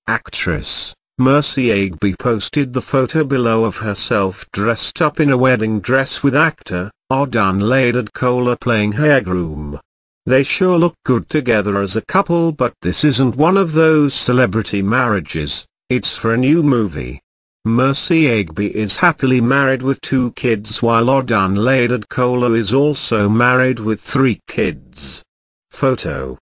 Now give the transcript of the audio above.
Actress Mercy Aigbe posted the photo below of herself dressed up in a wedding dress with actor Odunlade Adekola playing her groom. They sure look good together as a couple, but this isn't one of those celebrity marriages, it's for a new movie. Mercy Aigbe is happily married with 2 kids, while Odunlade Adekola is also married with 3 kids. Photo.